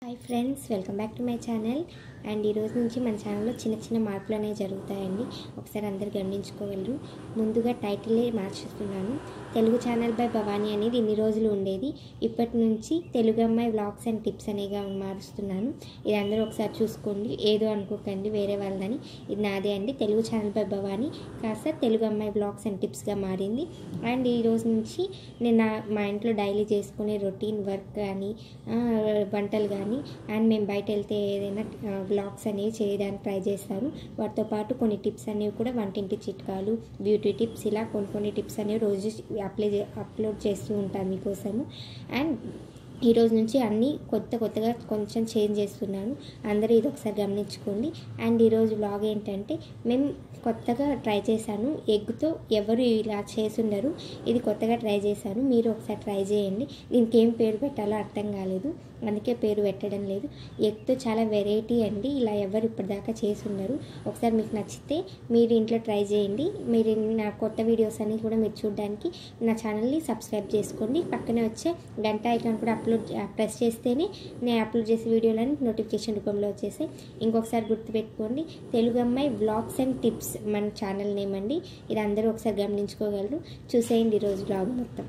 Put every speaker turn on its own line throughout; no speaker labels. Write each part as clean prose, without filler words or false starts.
Hi friends, welcome back to my channel. And ఈరోజు నుంచి మన ఛానల్లో చిన్న చిన్న మార్పులు అనేవి జరుగుతాయండి. ఒకసారి అందరు గమనించుకోగలరు. ముందుగా టైటిలే మార్చేస్తున్నాను. తెలుగు ఛానల్ బై భవానీ అనేది ఇన్ని రోజులు ఉండేది. ఇప్పటి నుంచి Telugu Ammayi vlogs and tips అనేగా మారుస్తున్నాను. ఇది అందరూ ఒకసారి చూసుకోండి, ఏదో అనుకోకండి వేరే వాళ్ళని. ఇది నాదే అండి. తెలుగు ఛానల్ బై భవానీ కాస్త తెలుగు అమ్మాయి వ్లాగ్స్ అండ్ టిప్స్గా మారింది. అండ్ ఈ రోజు నుంచి నేను మా ఇంట్లో డైలీ చేసుకునే రొటీన్ వర్క్ కానీ వంటలు కానీ అండ్ మేము బయట వెళ్తే ఏదైనా వ్లాగ్స్ అనేవి చేయడానికి ట్రై చేస్తాను. వాటితో పాటు కొన్ని టిప్స్ అనేవి కూడా, వంటింటి చిట్కాలు, బ్యూటీ టిప్స్, ఇలా కొన్ని టిప్స్ అనేవి రోజు అప్లోడ్ చేస్తూ ఉంటాను మీకోసము. అండ్ ఈరోజు నుంచి అన్నీ కొత్తగా కొంచెం చేంజ్ చేస్తున్నాను. అందరూ ఇది ఒకసారి గమనించుకోండి. అండ్ ఈరోజు వ్లాగ్ ఏంటంటే, మేము కొత్తగా ట్రై చేశాను. ఎగ్తో ఎవరు ఇలా చేసుండరు, ఇది కొత్తగా ట్రై చేశాను. మీరు ఒకసారి ట్రై చేయండి. దీనికి ఏం పేరు పెట్టాలో అర్థం కాలేదు, అందుకే పేరు పెట్టడం లేదు. ఎగ్తో చాలా వెరైటీ అండి, ఇలా ఎవరు ఇప్పటిదాకా చేసుండరు. ఒకసారి మీకు నచ్చితే మీరు ఇంట్లో ట్రై చేయండి. మీరు నా కొత్త వీడియోస్ అన్నీ కూడా మీరు చూడడానికి నా ఛానల్ని సబ్స్క్రైబ్ చేసుకోండి. పక్కనే వచ్చే గంట ఐకాన్ కూడా ప్రెస్ చేస్తేనే నేను అప్లోడ్ చేసే వీడియోలని నోటిఫికేషన్ రూపంలో వచ్చేసాయి. ఇంకొకసారి గుర్తుపెట్టుకోండి, Telugu Ammayi vlogs and tips మన ఛానల్ నేమ్ అండి. ఇది అందరూ ఒకసారి గమనించుకోగలరు. చూసేయండి ఈరోజు వ్లాగ్ మొత్తం.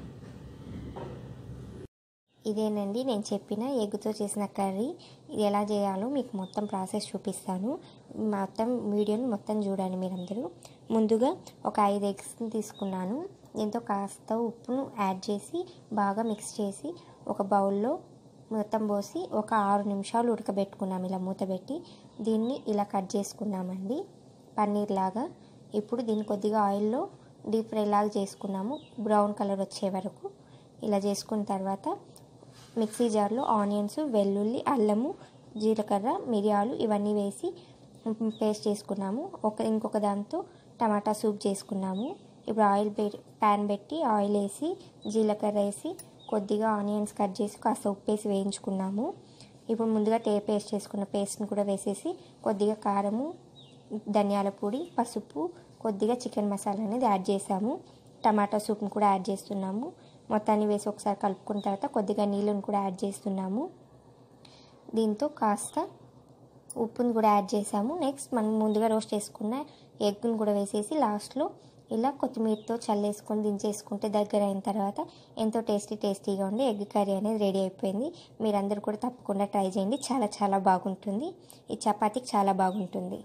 ఇదేనండి నేను చెప్పిన ఎగ్గుతో చేసిన కర్రీ. ఇది ఎలా చేయాలో మీకు మొత్తం ప్రాసెస్ చూపిస్తాను. మొత్తం వీడియోని మొత్తం చూడండి మీరందరూ. ముందుగా ఒక 5 ఎగ్స్ని తీసుకున్నాను. దీంతో కాస్త ఉప్పును యాడ్ చేసి బాగా మిక్స్ చేసి ఒక బౌల్లో మొత్తం పోసి ఒక 6 నిమిషాలు ఉడకబెట్టుకున్నాము. ఇలా మూత పెట్టి దీన్ని ఇలా కట్ చేసుకున్నామండి, పన్నీర్ లాగా. ఇప్పుడు దీన్ని కొద్దిగా ఆయిల్లో డీప్ ఫ్రై లాగా చేసుకున్నాము, బ్రౌన్ కలర్ వచ్చే వరకు. ఇలా చేసుకున్న తర్వాత మిక్సీ జార్లో ఆనియన్స్, వెల్లుల్లి, అల్లము, జీలకర్ర, మిరియాలు ఇవన్నీ వేసి పేస్ట్ చేసుకున్నాము. ఇంకొక దాంతో టమాటా సూప్ చేసుకున్నాము. ఇప్పుడు ప్యాన్ పెట్టి ఆయిల్ వేసి జీలకర్ర వేసి కొద్దిగా ఆనియన్స్ కట్ చేసి కాస్త ఉప్పు వేసి వేయించుకున్నాము. ఇప్పుడు ముందుగా పేస్ట్ చేసుకున్న పేస్ట్ని కూడా వేసేసి కొద్దిగా కారము, ధనియాల పొడి, పసుపు, కొద్దిగా చికెన్ మసాలా అనేది యాడ్ చేసాము. టమాటా సూప్ని కూడా యాడ్ చేస్తున్నాము. మొత్తాన్ని వేసి ఒకసారి కలుపుకున్న తర్వాత కొద్దిగా నీళ్ళని కూడా యాడ్ చేస్తున్నాము. దీంతో కాస్త ఉప్పుని కూడా యాడ్ చేసాము. నెక్స్ట్ మనం ముందుగా రోస్ట్ చేసుకున్న ఎగ్ని కూడా వేసేసి లాస్ట్లో ఇలా కొత్తిమీరతో చల్లేసుకొని దించేసుకుంటే దగ్గర అయిన తర్వాత ఎంతో టేస్టీగా ఉండే ఎగ్ కర్రీ అనేది రెడీ అయిపోయింది. మీరందరూ కూడా తప్పకుండా ట్రై చేయండి. చాలా బాగుంటుంది. ఈ చపాతీకి చాలా బాగుంటుంది.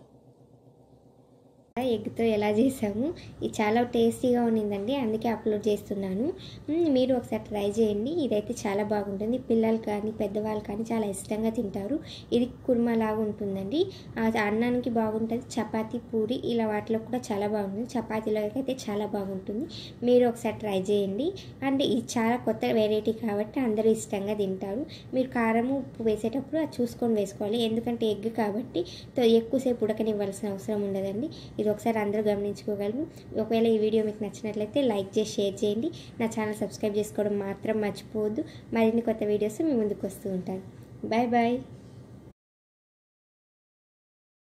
ఎగ్తో ఎలా చేసాము, ఇది చాలా టేస్టీగా ఉన్నిందండి, అందుకే అప్లోడ్ చేస్తున్నాను. మీరు ఒకసారి ట్రై చేయండి. ఇదైతే చాలా బాగుంటుంది. పిల్లలు కానీ పెద్దవాళ్ళు కానీ చాలా ఇష్టంగా తింటారు. ఇది కుర్మా లాగా ఉంటుందండి. అన్నానికి బాగుంటుంది, చపాతీ, పూరి ఇలా వాటిలో కూడా చాలా బాగుంటుంది. చపాతీలోకి అయితే చాలా బాగుంటుంది. మీరు ఒకసారి ట్రై చేయండి. అంటే ఇది చాలా కొత్త వెరైటీ కాబట్టి అందరూ ఇష్టంగా తింటారు. మీరు కారము, ఉప్పు వేసేటప్పుడు అది చూసుకొని వేసుకోవాలి, ఎందుకంటే ఎగ్ కాబట్టి ఎక్కువసేపు ఉడకనివ్వాల్సిన అవసరం ఉండదండి. ఇది ఒకసారి అందరూ గమనించుకోగలరు. ఒకవేళ ఈ వీడియో మీకు నచ్చినట్లయితే లైక్ చేసి షేర్ చేయండి. నా ఛానల్ సబ్స్క్రైబ్ చేసుకోవడం మాత్రం మర్చిపోవద్దు. మరిన్ని కొత్త వీడియోస్ మీ ముందుకు వస్తూ ఉంటాను. బాయ్.